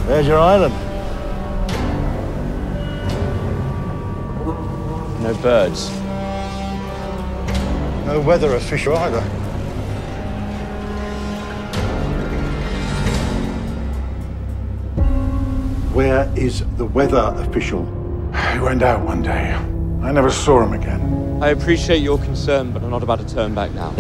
There's your island. No birds. No weather official either. Where is the weather official? He went out one day. I never saw him again. I appreciate your concern, but I'm not about to turn back now.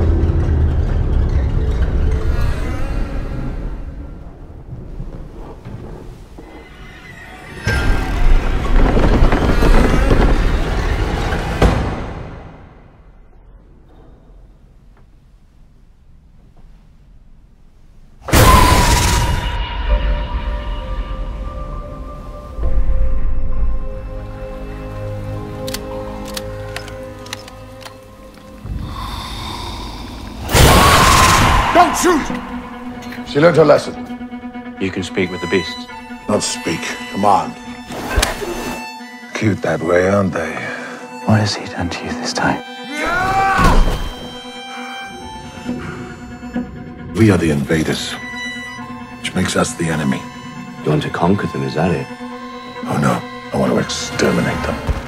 Don't shoot! She learned her lesson. You can speak with the beasts. Not speak, command. Cute that way, aren't they? What has he done to you this time? We are the invaders, which makes us the enemy. You want to conquer them, is that it? Oh no, I want to exterminate them.